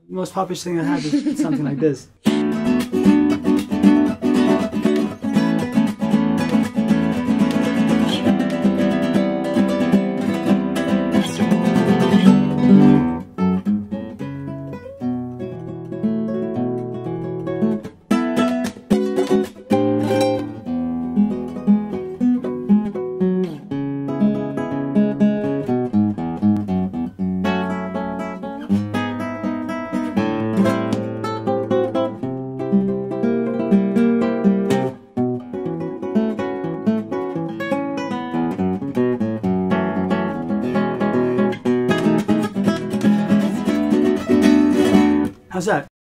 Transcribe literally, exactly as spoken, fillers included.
The most popular thing I have is something like this. How's that?